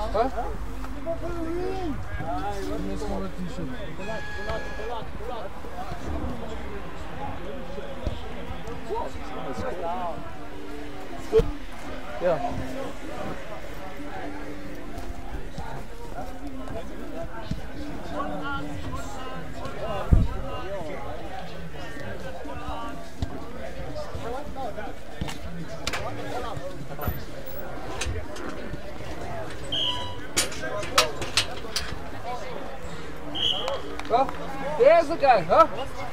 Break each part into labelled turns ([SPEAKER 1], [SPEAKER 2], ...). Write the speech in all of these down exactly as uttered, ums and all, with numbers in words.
[SPEAKER 1] Huh? Miss my t-shirt. Yeah. Huh? There's the guy, huh?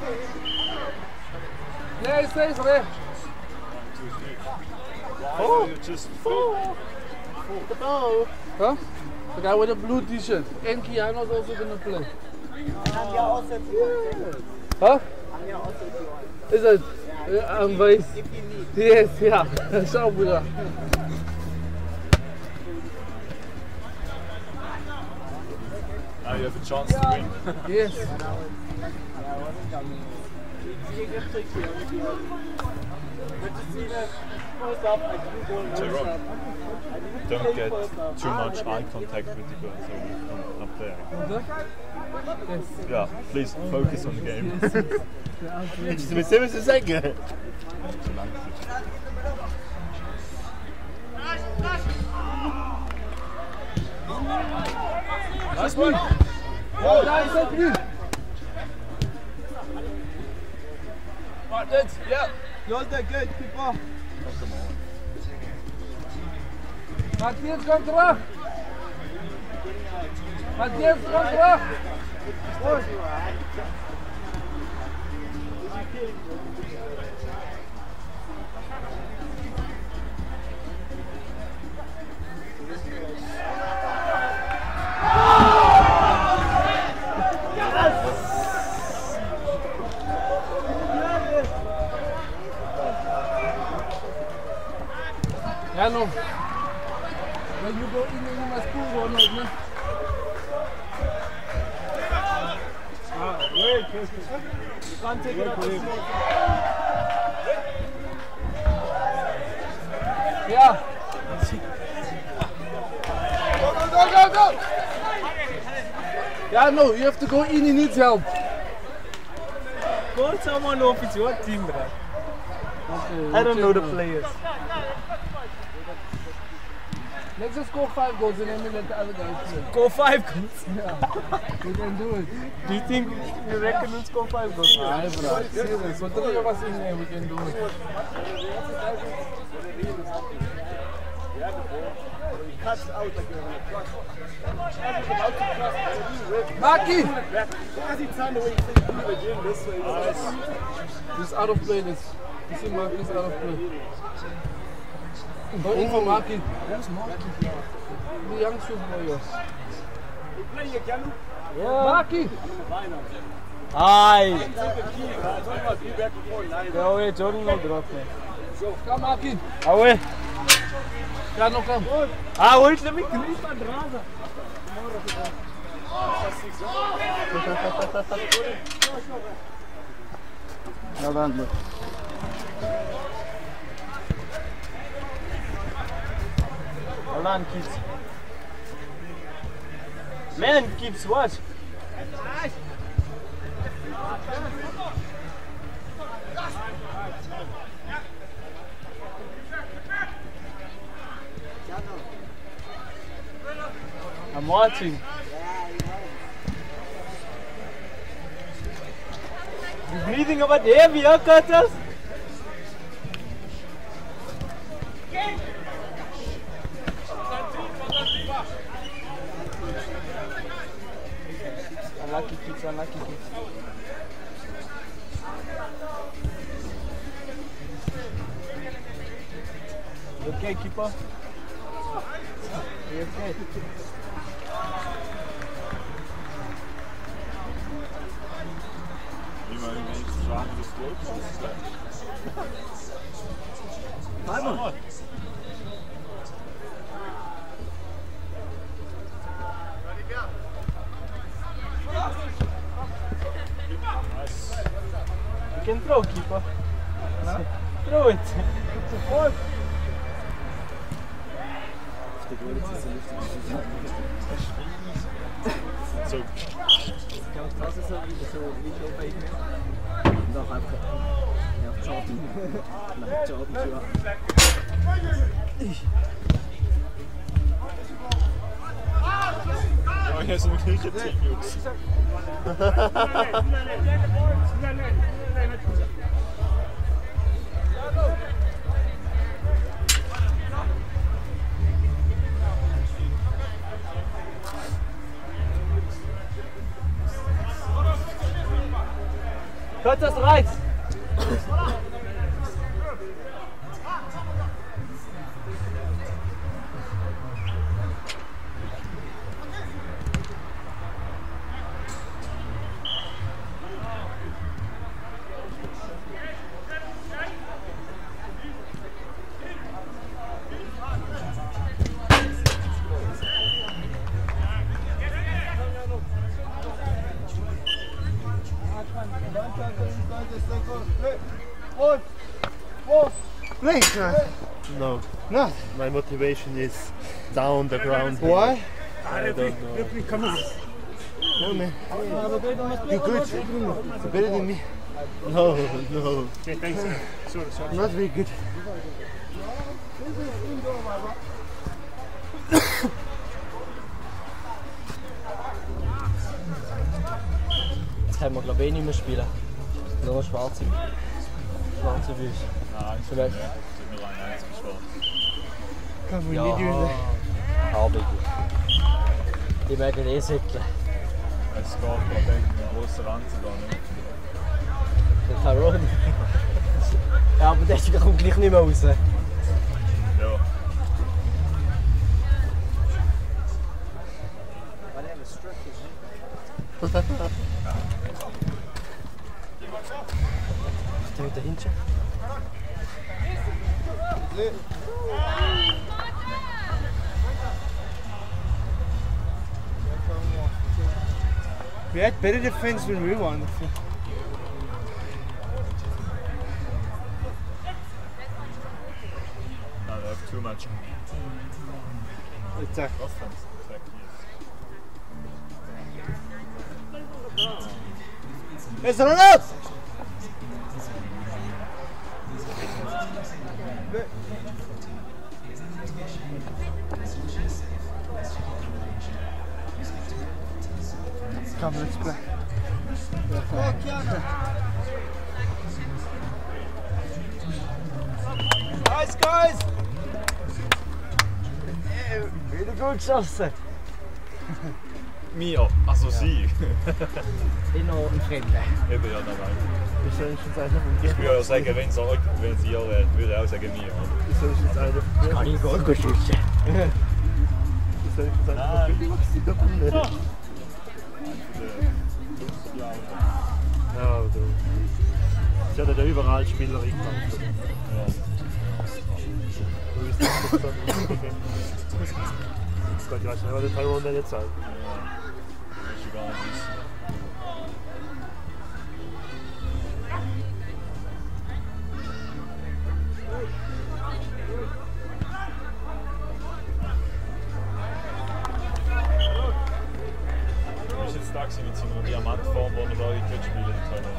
[SPEAKER 1] Yeah, he stays there.
[SPEAKER 2] Oh, just four.
[SPEAKER 1] Oh. Huh? The guy with the blue t-shirt. And Keanu's also gonna play. Yeah. Huh? Is it? Yeah, I'm vice. Yes, yeah. Ciao, brother.
[SPEAKER 2] Now you have a chance to win.
[SPEAKER 1] Yes.
[SPEAKER 2] Jerome, don't get too much eye contact with the girls over up there.
[SPEAKER 1] Yes.
[SPEAKER 2] Yeah, please focus on the game.
[SPEAKER 3] Just me se se segue.
[SPEAKER 1] That's me. Oh, that's so me. Right, dude. Yeah. You're that good, people. Matthias, kom terug. Matthias, kom terug. Goed. Ja, no. When you go in, you must pull one of them. Ah, wait, you can't take it up. Yeah. Go, go, go, go, go! Yeah, no, you have to go in, he needs help.
[SPEAKER 3] Call someone off, it's your team, bro.
[SPEAKER 1] Okay,
[SPEAKER 3] I don't know the players.
[SPEAKER 1] Let's just go five goals and then we let the other guys play.
[SPEAKER 3] Go five goals?
[SPEAKER 1] Yeah, we can do it.
[SPEAKER 3] Do you think you reckon we'll score five goals?
[SPEAKER 1] Aye, bro. Serious. So three of us in there, we can do it. Maki! He's out of play. This. You see Maki's out of play. Go in for Maki. Where's Maki? The young footballer. Yeah. Maki!
[SPEAKER 3] Aye! Away, Jordan no drop.
[SPEAKER 1] Come Maki!
[SPEAKER 3] Away!
[SPEAKER 1] Ja, no come.
[SPEAKER 3] Ah, wait, let me clean my brother.
[SPEAKER 1] Well done, look.
[SPEAKER 3] Hold on, kids. Man, keeps what? I'm watching. You're breathing about heavy, huh, Curtis? Unlucky kids, unlucky kids. You okay, keeper? You okay?
[SPEAKER 2] Wie man nicht sagen, das läuft.
[SPEAKER 3] You can throw, keeper. No? Throw it.
[SPEAKER 1] Support.
[SPEAKER 4] Ich denke, das ist eine richtige Sache.
[SPEAKER 2] So.
[SPEAKER 4] Ganz krass so, wie so Videofake. Und auch einfach. Ja, Schaden. Nein, Schaden zu.
[SPEAKER 2] Ja, hier sind wirklich jetzt zehn Jungs.
[SPEAKER 3] Hört das reizt!
[SPEAKER 5] Blink? No. No. My motivation is down the ground.
[SPEAKER 3] Why?
[SPEAKER 5] I don't know. No man. You're good. You're better than me. No, no.
[SPEAKER 2] Okay, thanks. Sorry, sorry.
[SPEAKER 5] Not very good.
[SPEAKER 3] Jetzt können wir glaube ich nicht mehr spielen. Nur noch schwarze. Schwarze Bücher.
[SPEAKER 2] Nein,
[SPEAKER 3] So weg.
[SPEAKER 2] tut mir leid, eins ist schwarz.
[SPEAKER 5] Come, we
[SPEAKER 3] Ja,
[SPEAKER 5] need you in there.
[SPEAKER 3] Arbeit. Die mögen eh säckeln.
[SPEAKER 2] Es geht gerade einen grossen Ranzen da nicht.
[SPEAKER 3] Der Tyrone. Ja, aber der kommt gleich nicht mehr raus.
[SPEAKER 2] Ja.
[SPEAKER 3] Der mit dahinter.
[SPEAKER 5] We had better defense when we won.
[SPEAKER 2] No, they have too much
[SPEAKER 5] Attack.
[SPEAKER 2] offense. Attack, yes.
[SPEAKER 5] It's not enough! Come, let's play.
[SPEAKER 3] Nice, guys! Wieder gut geschossen.
[SPEAKER 2] Mio, also sie.
[SPEAKER 3] Ich noch ein Fremder.
[SPEAKER 2] Eben ja, dabei.
[SPEAKER 5] Wir sollen uns einfach
[SPEAKER 2] Ich würde ja sagen, wenn sie auch, wenn sie auch wäre, würde ich auch sagen Mio.
[SPEAKER 5] Wir sollen uns einfach
[SPEAKER 3] Kann ich gut schiessen.
[SPEAKER 5] Wir sollen uns einfach
[SPEAKER 2] Nein.
[SPEAKER 5] Ja, aber du. Sie hat ja überall Spieler reingemacht.
[SPEAKER 2] Ja.
[SPEAKER 5] Wo ist das denn? Gott, ich weiß nicht, was der Tyrone denn jetzt sagt.
[SPEAKER 2] Das ist gar nicht wissen. Du bist jetzt da gewesen mit seiner Diamantform, wo er da nicht spielen kann.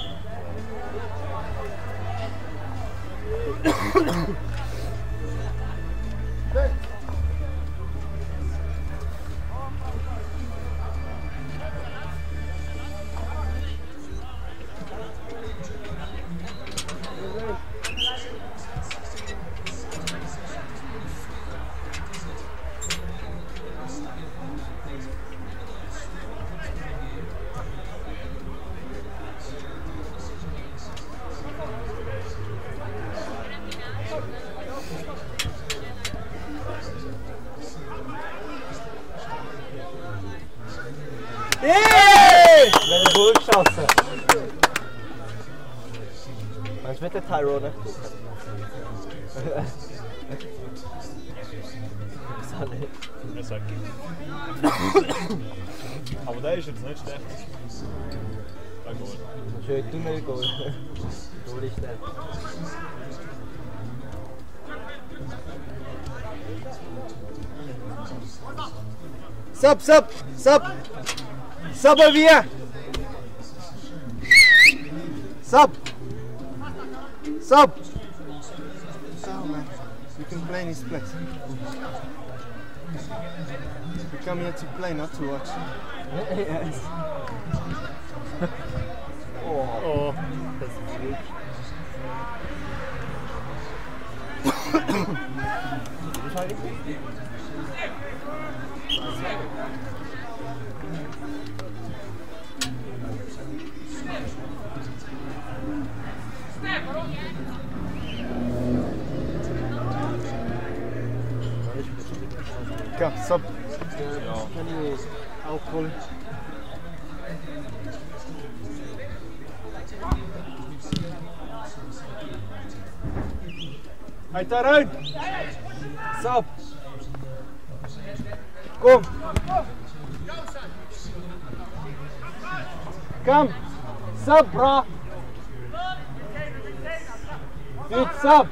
[SPEAKER 3] Yeah! Wieder gut geschossen. Was ist mit der Tyrone? Ich weiß nicht.
[SPEAKER 2] Er sagt. Aber der ist jetzt nicht schlecht. Der Goal.
[SPEAKER 3] Schön Tunnelgoal. Goal ist der.
[SPEAKER 5] Sub, sub, sub! Sub over here. Sub. Sub. Oh man, you can play in his place. We come here to play, not to watch.
[SPEAKER 4] Yes.
[SPEAKER 2] Oh, that's huge.
[SPEAKER 5] Come, sub.
[SPEAKER 2] Ja.
[SPEAKER 5] Can you alcohol? Hey Tarun! Sub! Kom! Kom! Sub, bro! Good sub!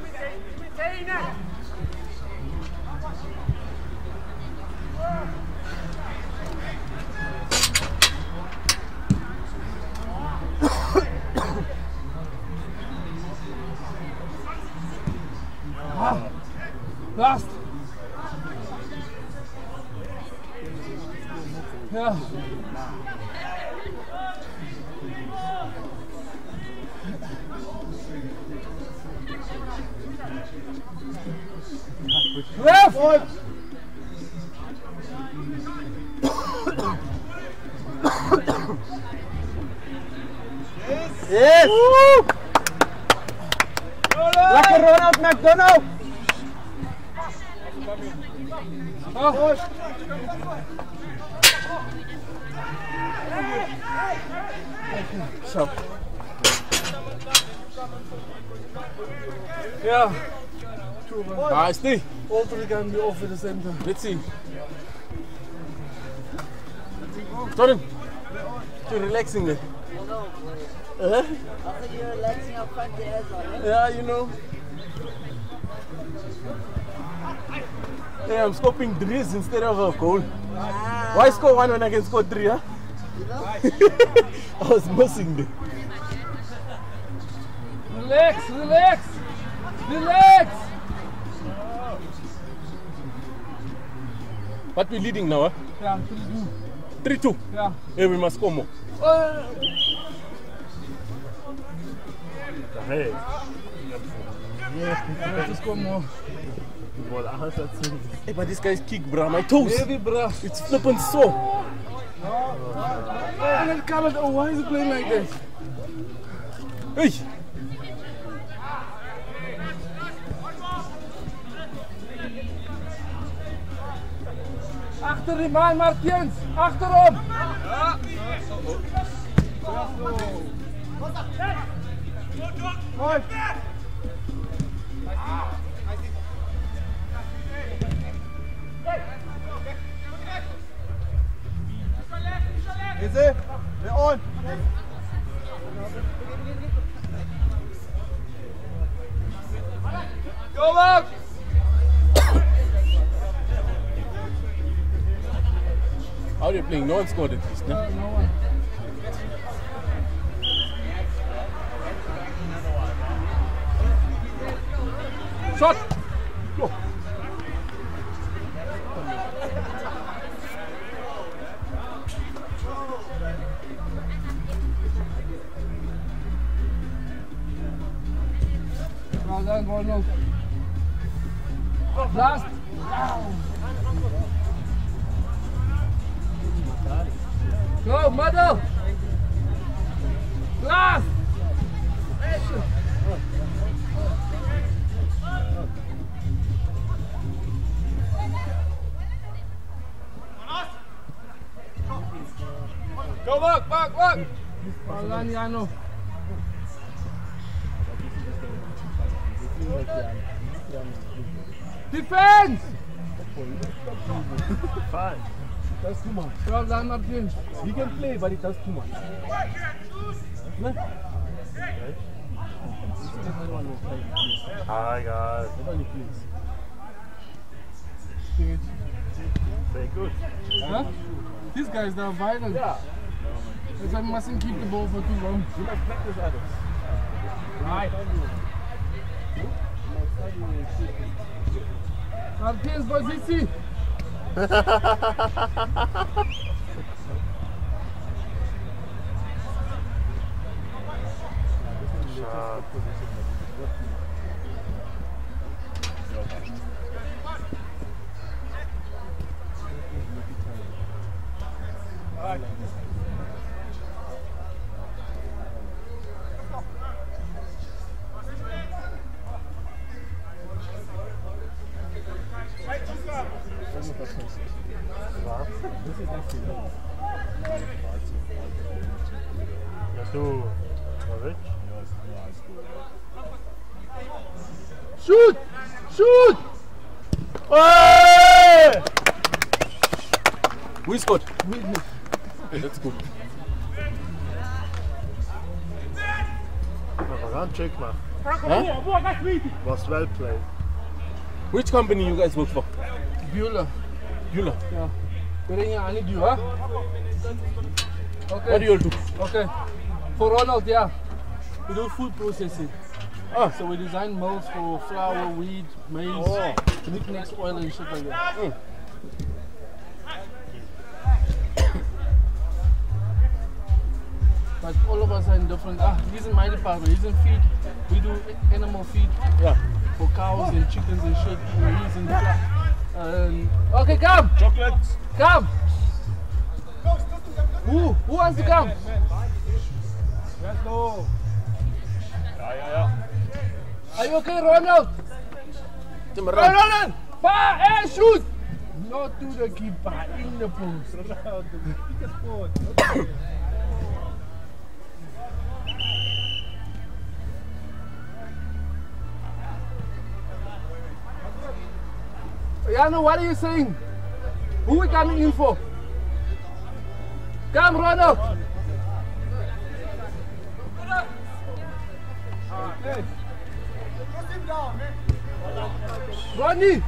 [SPEAKER 1] Last. Ja. Left.
[SPEAKER 5] Yes! Lekker Ronald McDonald!
[SPEAKER 1] Oh.
[SPEAKER 5] Zo.
[SPEAKER 1] Ja.
[SPEAKER 5] Nice niet.
[SPEAKER 1] Over again, we over the center.
[SPEAKER 5] Let's see. Torren. Too relaxing there. Huh?
[SPEAKER 6] I think you're relaxing up front there as well.
[SPEAKER 5] Yeah, you know. Yeah, I'm scoring threes instead of a goal.
[SPEAKER 6] Ah.
[SPEAKER 5] Why score one when I can score three, huh? I was missing there.
[SPEAKER 1] Relax, relax, relax.
[SPEAKER 5] What we leading now, huh?
[SPEAKER 1] Ja, three two.
[SPEAKER 5] three two.
[SPEAKER 1] Ja.
[SPEAKER 5] Yeah, we must score more.
[SPEAKER 1] Uh,
[SPEAKER 2] Hey,
[SPEAKER 1] just come more.
[SPEAKER 2] what else that's in
[SPEAKER 5] Hey, but this guy's kick, bro. My toes.
[SPEAKER 1] Heavy, bruh.
[SPEAKER 5] It's flipping so.
[SPEAKER 1] And then Khaled, oh, why is he playing like this?
[SPEAKER 5] Hey.
[SPEAKER 1] Achter die man, Martiens. Achterom. Mooi.
[SPEAKER 5] Easy. We're on.
[SPEAKER 1] Go up.
[SPEAKER 5] How are you playing? No one scored at least, no?
[SPEAKER 1] No, no one. Shot. Go. Well done, Gorno. Last. Go, Mado. Last.
[SPEAKER 5] Go back, back, back.
[SPEAKER 1] Well done, Jano. Defense!
[SPEAKER 2] Fine.
[SPEAKER 1] That's too much. Well done, Martin.
[SPEAKER 5] He can play, but it does too much.
[SPEAKER 2] Hi guys. Very good.
[SPEAKER 1] Huh? These guys are violent.
[SPEAKER 5] Yeah.
[SPEAKER 1] Because I mustn't keep the ball for too long.
[SPEAKER 2] You must practice others.
[SPEAKER 1] Right. Martins positie.
[SPEAKER 5] Ja, du. Rich?
[SPEAKER 1] Shoot! Shoot!
[SPEAKER 5] Hey!
[SPEAKER 3] Who scored?
[SPEAKER 1] That's good.
[SPEAKER 5] Run check gemacht.
[SPEAKER 3] Huh?
[SPEAKER 5] Was well played.
[SPEAKER 3] Which company you guys work for?
[SPEAKER 1] Bueller.
[SPEAKER 3] Bueller.
[SPEAKER 1] Yeah. Bring I need you, huh? Okay.
[SPEAKER 3] What do you all do?
[SPEAKER 1] Okay. For Ronald, yeah. We do food processing. Oh. So we design molds for flour, wheat, maize,
[SPEAKER 3] Oh.
[SPEAKER 1] knickknacks, oil and shit like that.
[SPEAKER 3] Mm.
[SPEAKER 1] But all of us are in different. Ah, he's in my department. He's in feed. We do animal feed.
[SPEAKER 3] Yeah.
[SPEAKER 1] For cows and chickens and shit. And he's in the um, okay, come!
[SPEAKER 2] Chocolates.
[SPEAKER 1] Come! Who? Who wants to come?
[SPEAKER 2] Let's go. Ja, ja, ja.
[SPEAKER 1] Are you okay, Ronald?
[SPEAKER 3] Timmerman.
[SPEAKER 1] Ronald! Fire and shoot! Not to the keeper, in the post. Jano, what are you saying? Who are we coming in for? Come, Ronald! Ronnie!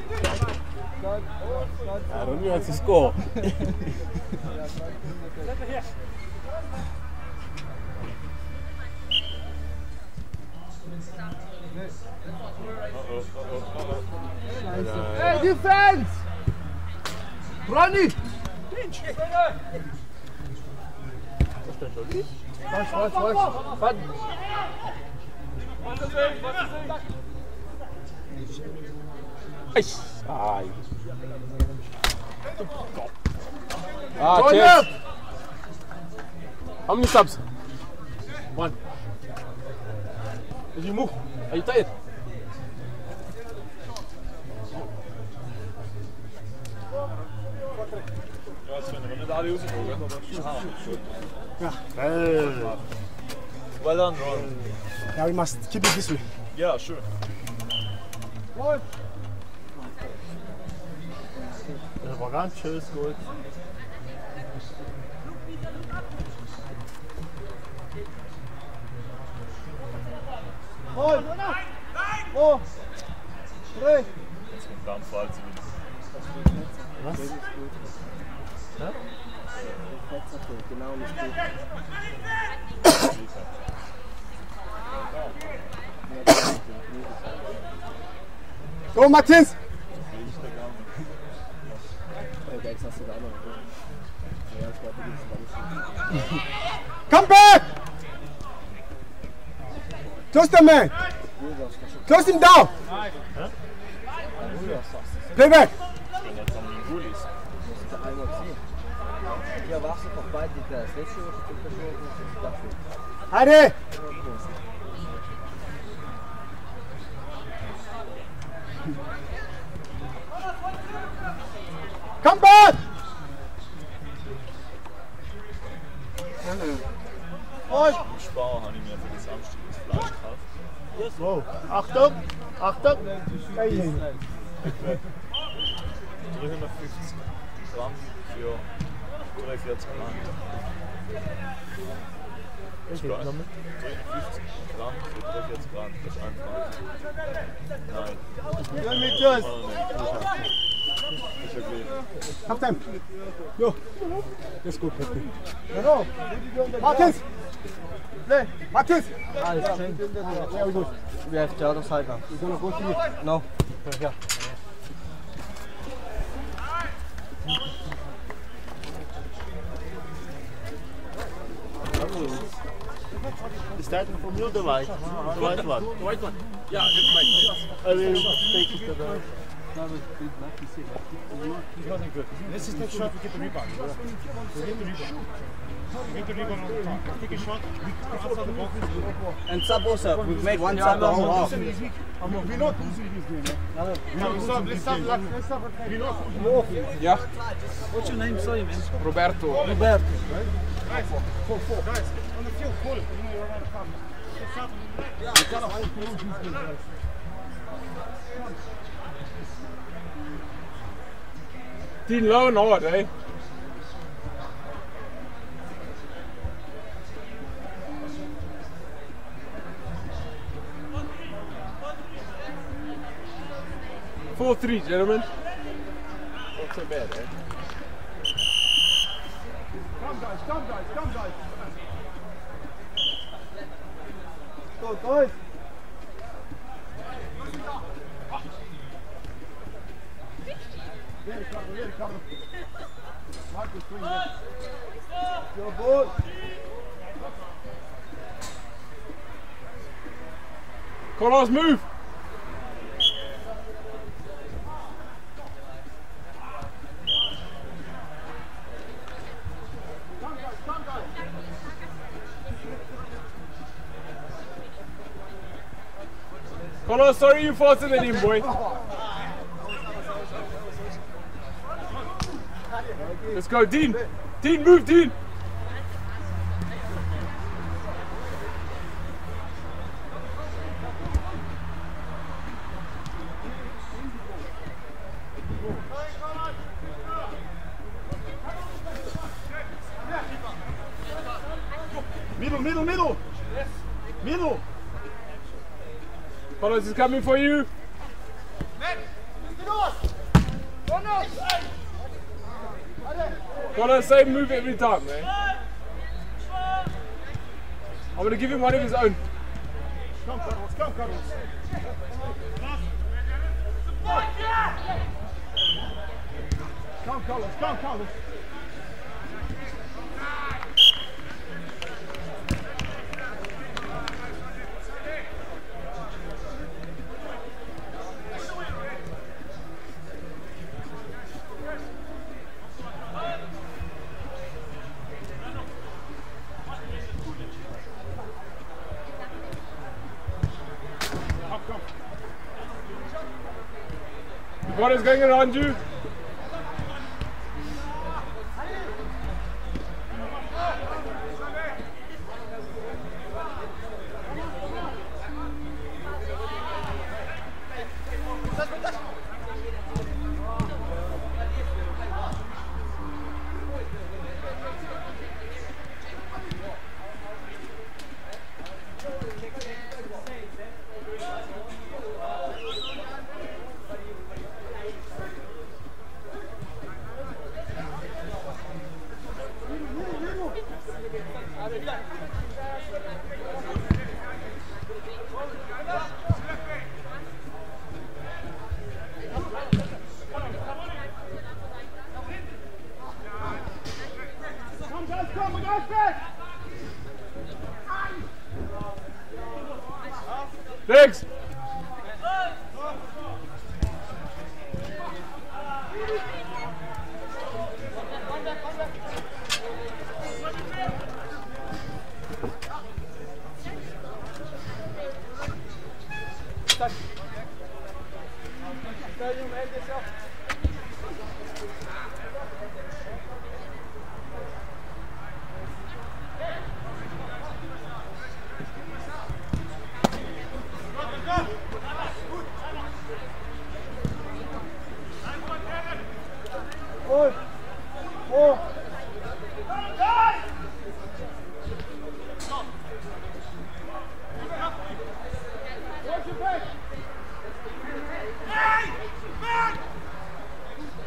[SPEAKER 3] I don't know how to score.
[SPEAKER 1] Hey, defense! Ronnie! Watch, watch, watch. But
[SPEAKER 3] Ai. Ah,
[SPEAKER 1] join
[SPEAKER 3] cheers.
[SPEAKER 1] up!
[SPEAKER 3] How many subs? One. Did you move? Are you tired?
[SPEAKER 2] Ja, Sven, wir nicht alle rausgekommen, aber
[SPEAKER 5] Well.
[SPEAKER 2] well done, Ron.
[SPEAKER 7] Yeah, we must keep it this way.
[SPEAKER 2] Yeah, sure.
[SPEAKER 5] Das war ganz schön gut.
[SPEAKER 2] Dann fällt sie wieder.
[SPEAKER 5] Was?
[SPEAKER 4] Genau nicht gut.
[SPEAKER 7] Go, Martins! Come back! Close the man! Close him down! Play back!
[SPEAKER 2] Jetzt haben wir den Gullis.
[SPEAKER 4] Ja, wacht nog bij die test. Dit is
[SPEAKER 7] Hadi! Come back!
[SPEAKER 2] Im Spar habe ich mir für den Samstag das Fleisch gekauft.
[SPEAKER 5] Wow. Achtung! Achtung!
[SPEAKER 2] dreihundertfünfzig Gramm für dreiundvierzig Gramm. dreihundertfünfzig Gramm für dreiundvierzig Gramm, das ist einfach. Nein.
[SPEAKER 5] Ja, mit uns!
[SPEAKER 7] Half time. Yo. Let's go, Pepe. No. Martins. Play. Martins.
[SPEAKER 3] Ah, it's changed.
[SPEAKER 7] There we go.
[SPEAKER 3] We have the other side now.
[SPEAKER 7] We're gonna go to you.
[SPEAKER 3] No. Yeah.
[SPEAKER 5] Starting from you, the white. The white one.
[SPEAKER 4] The white one. Yeah, that's mine.
[SPEAKER 5] I will take it to the...
[SPEAKER 8] He's nothing good. This is the shot, we get the rebound. We get the rebound. We get the rebound on the top. Take a shot, we go outside the box.
[SPEAKER 4] And sub also. We've made one sub the whole half.
[SPEAKER 7] We know who's in this game.
[SPEAKER 8] No, stop, let's stop, let's stop. We know who's
[SPEAKER 1] Ja,
[SPEAKER 4] What's your name? Sorry, man.
[SPEAKER 1] Roberto.
[SPEAKER 4] Roberto.
[SPEAKER 8] Guys, four, four. Guys, on the field, call it. You know you're around the corner. Let's stop. We gotta hold these guys.
[SPEAKER 1] Dean low and hard, eh? four three, gentlemen. Not so bad, eh?
[SPEAKER 7] Come guys, come guys, come guys. Go guys. Very cover, very cover. Marcus, swing it. Your ball.
[SPEAKER 1] Carlos, move!
[SPEAKER 7] Come guys, come guys.
[SPEAKER 1] Carlos, sorry you faster than him, boy. Let's go, Dean. Dean, move, Dean.
[SPEAKER 8] Middle, middle, middle. Yes. Middle.
[SPEAKER 1] Carlos is coming for you. Carlos, same move every time, man. I'm gonna give him one of his own.
[SPEAKER 8] Come, Carlos, come, Carlos. Come, Carlos, come, Carlos.
[SPEAKER 1] What is going around you? Legs!
[SPEAKER 7] Four. Four. Watch your back.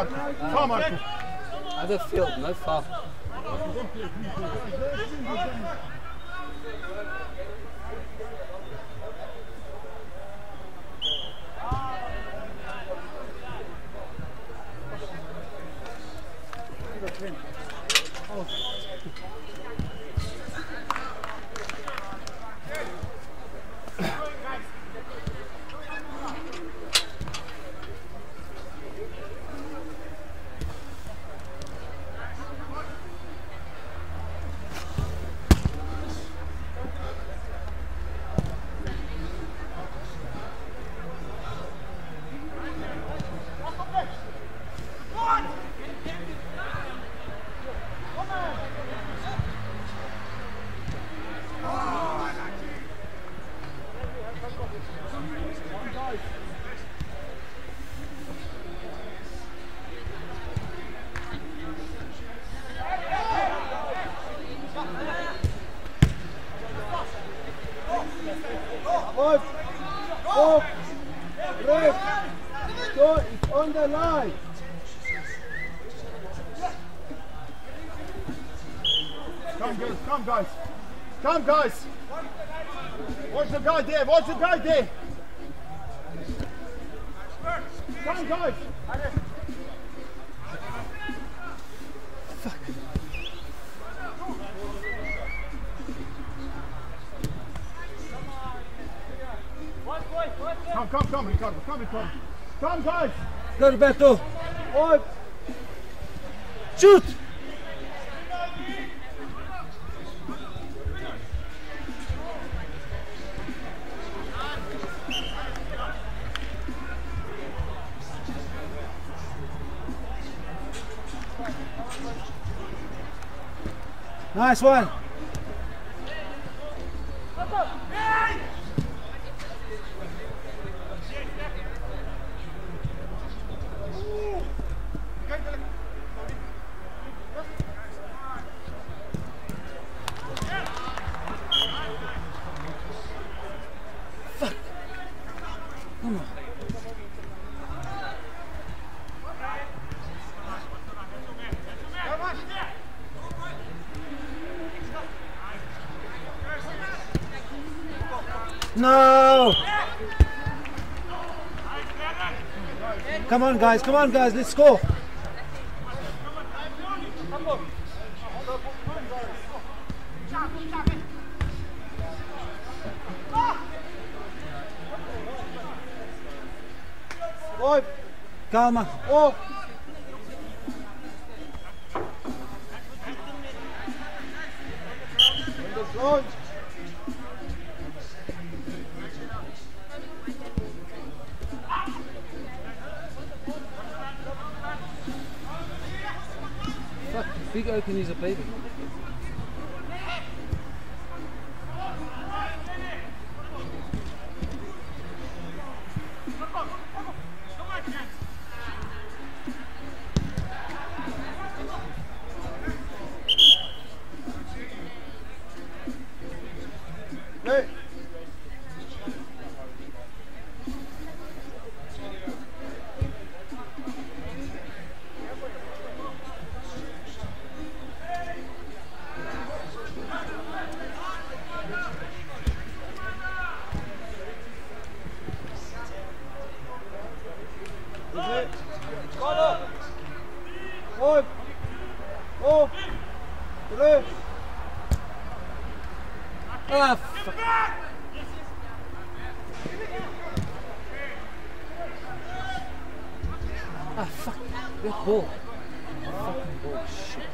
[SPEAKER 8] Marco. Far, Marco.
[SPEAKER 1] Other field, no foul.
[SPEAKER 5] On the line.
[SPEAKER 8] Come, guys. Come, guys. Come, guys. Watch the guy there. Watch the guy there. Come, guys. Fuck. Come, come, come, Ricardo. Come, Ricardo. Come, guys.
[SPEAKER 5] Go, Roberto. Oi. Shoot. Nice one. Fuck. Come on. No! Come on guys, come on guys, let's score! Oi! Calma! Oh!
[SPEAKER 1] Fuck, Big Open is a baby.
[SPEAKER 5] Hey! Oi! Oh! Terus!
[SPEAKER 1] Ah, fuck. Ah, fuck. That ball. Fucking ball. Shit.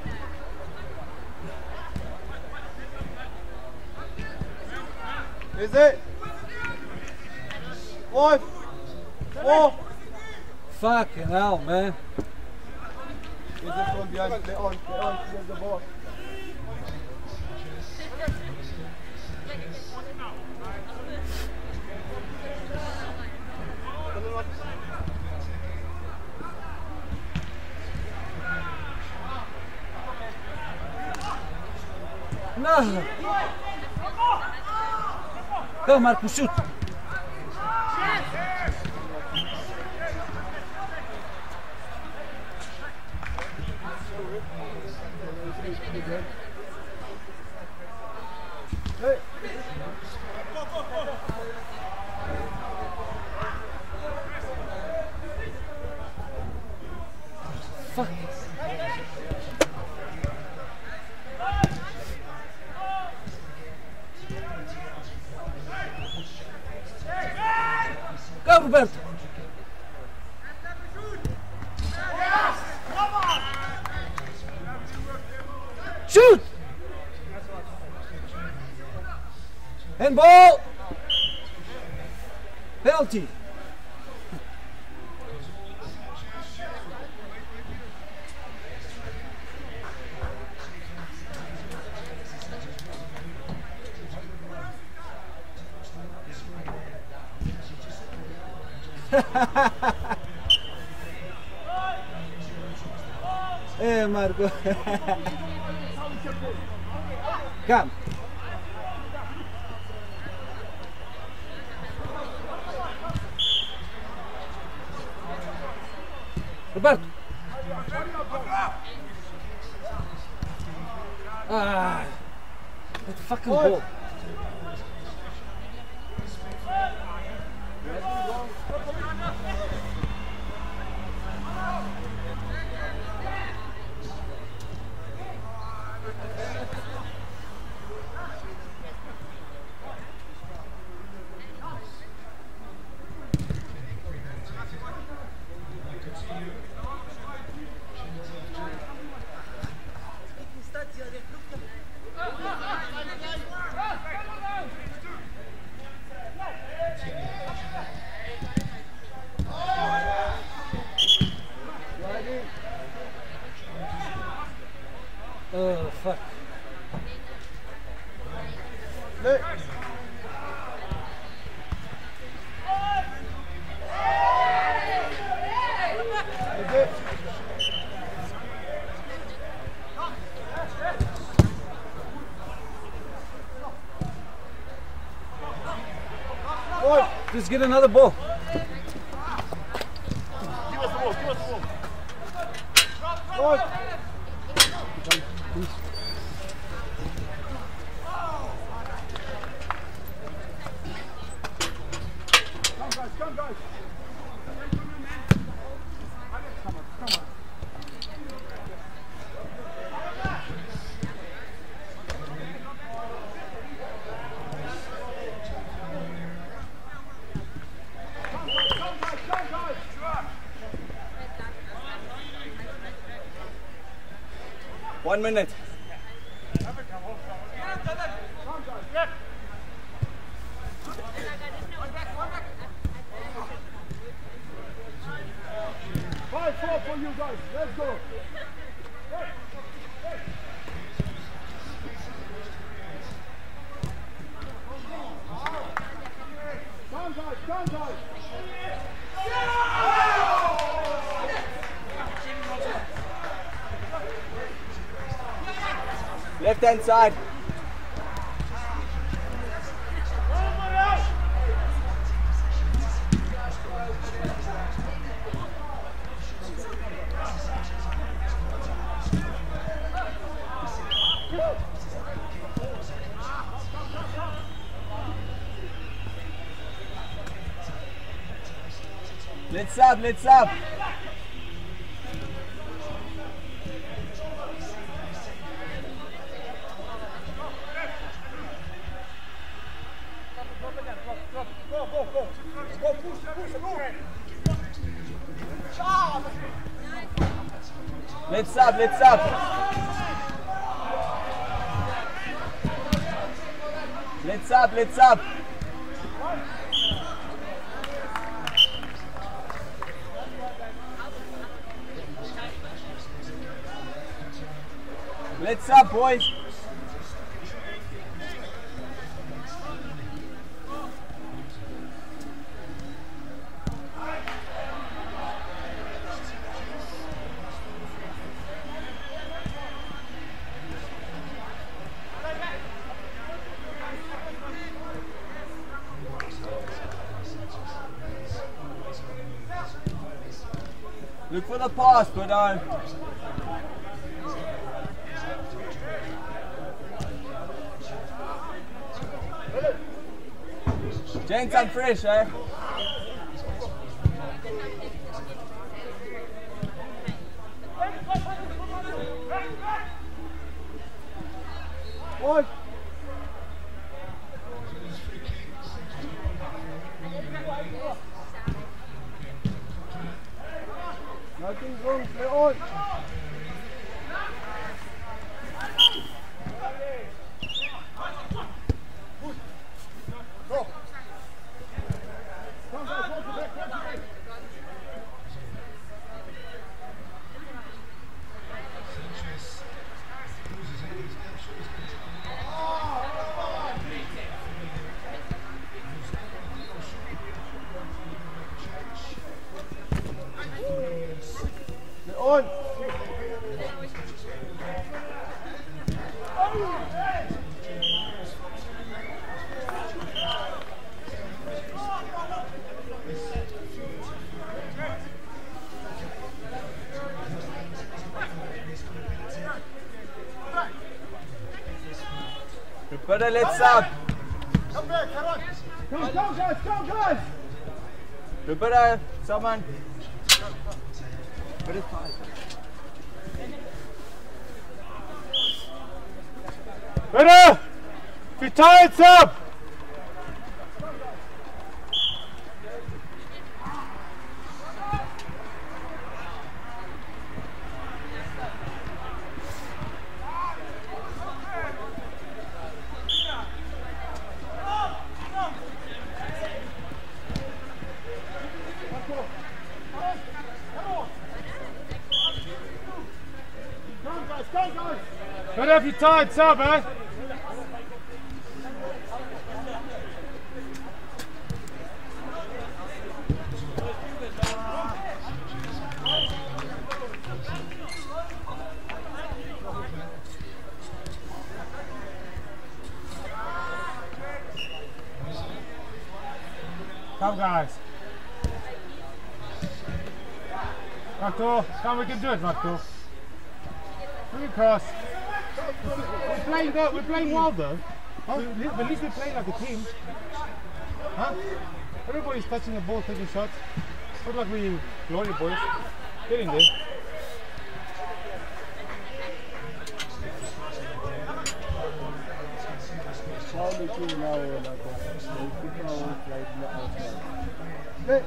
[SPEAKER 5] Is it? Oi! Oh!
[SPEAKER 1] Fucking hell, man.
[SPEAKER 5] Is it from behind? Play on, play on, play the ball.
[SPEAKER 1] No! Go, Marco, shoot! Hey. Fuck. Go, Roberto. Shoot! Handball! Penalty! Eh, Marco. Come. Roberto. Ah, that fucking ball. Oh, fuck.
[SPEAKER 5] Hey.
[SPEAKER 1] Oh, just get another ball.
[SPEAKER 5] Give us the ball, give us the ball. Oh.
[SPEAKER 8] Come guys, come guys. Come on, come on.
[SPEAKER 3] One minute.
[SPEAKER 8] Five, four for you guys. Let's go. Come guys, come guys.
[SPEAKER 3] Left hand side. Let's up, let's up.
[SPEAKER 8] Go, go, go. Go, push, push, go.
[SPEAKER 3] Let's up, let's up. Let's up, let's up. Let's up, boys. Look for the pass, put on. Gents, I'm fresh, eh?
[SPEAKER 8] One. Nothing's wrong, play on. Go. Come, guys, watch your back, watch your back. On.
[SPEAKER 3] Better let's up.
[SPEAKER 8] Come back, come on. Come, come, guys, come, guys.
[SPEAKER 3] We better someone.
[SPEAKER 8] Better. Be tight up. Better if you tight up, eh? Come, guys. Marco, come, we can do it, Marco. Bring it across. We're playing, though, we're playing well, though. Huh? But at least we're playing like a team. Huh? Everybody's touching the ball, taking shots. Not like we glory boys. Get in there.
[SPEAKER 5] How do you now like that? People are like outside.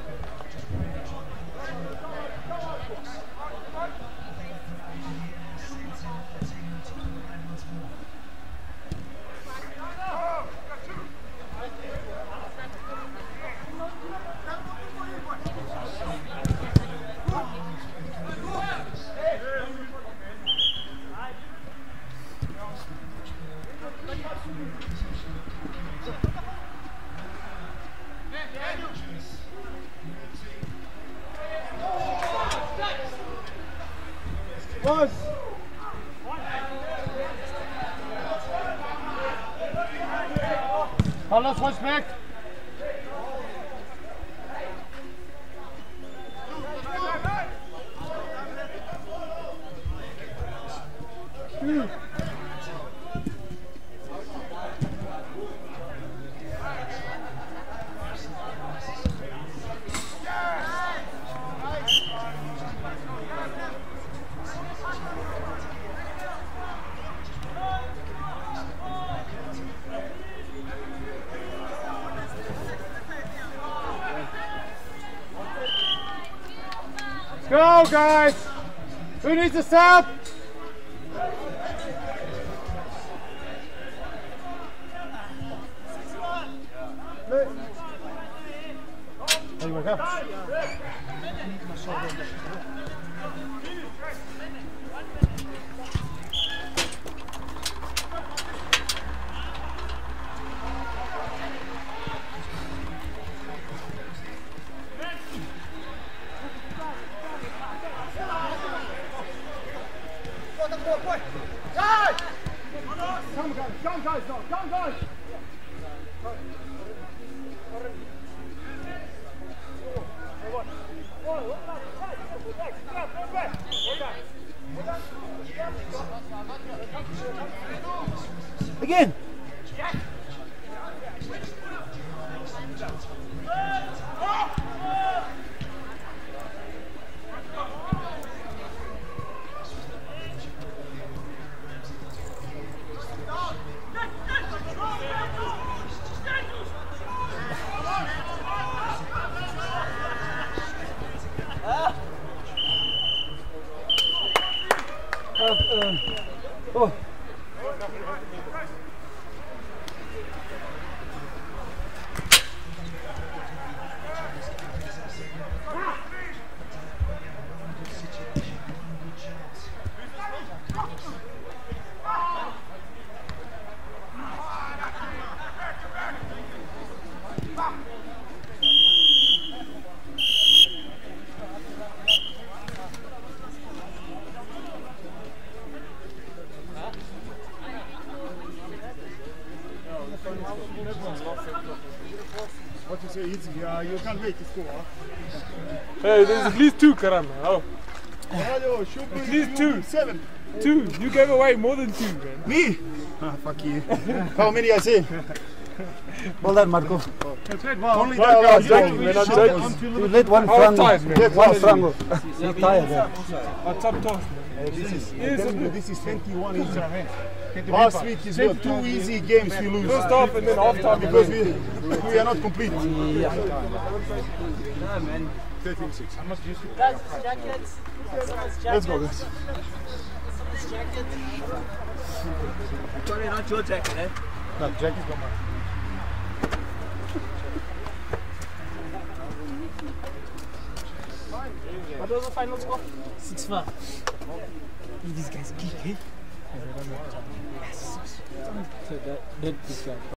[SPEAKER 8] One. Carlos, watch back. Mm. Go, guys! Who needs a sub? There you go. Guys! Come guys, come guys now, come guys! Again!
[SPEAKER 1] that. Uh, oh.
[SPEAKER 8] What you say, easy? Uh, you can't wait to score.
[SPEAKER 1] Hey, there's at least two, caramba. Oh.
[SPEAKER 8] Hello, should be
[SPEAKER 1] At least two.
[SPEAKER 8] Seven.
[SPEAKER 1] Two. You gave away more than two, man.
[SPEAKER 8] Me? Ah, fuck you. How many I say?
[SPEAKER 5] Well done, Marco.
[SPEAKER 8] Only the
[SPEAKER 1] I'm
[SPEAKER 8] last
[SPEAKER 1] joking,
[SPEAKER 8] goal.
[SPEAKER 1] man. I'm joking.
[SPEAKER 5] You let one
[SPEAKER 1] I was
[SPEAKER 5] frango.
[SPEAKER 1] tired, man.
[SPEAKER 5] Let one frango. You're tired, eh?
[SPEAKER 1] I top toss, man.
[SPEAKER 8] This is,
[SPEAKER 1] Yes,
[SPEAKER 8] I'm telling you,
[SPEAKER 1] man.
[SPEAKER 8] this is twenty-one easy. Last week is got two easy games we lose.
[SPEAKER 1] First half and then half time
[SPEAKER 8] Because we, we are not complete.
[SPEAKER 4] No, man.
[SPEAKER 8] thirteen six.
[SPEAKER 6] Guys, jackets. Someone's
[SPEAKER 8] Let's go,
[SPEAKER 6] jacket.
[SPEAKER 8] guys.
[SPEAKER 6] Someone's jacket.
[SPEAKER 4] Sorry, not your jacket, eh?
[SPEAKER 8] No, Jack is gone.
[SPEAKER 3] What was the final score?
[SPEAKER 6] six one.
[SPEAKER 3] These guys geek, eh? Yes. So that, that this guy.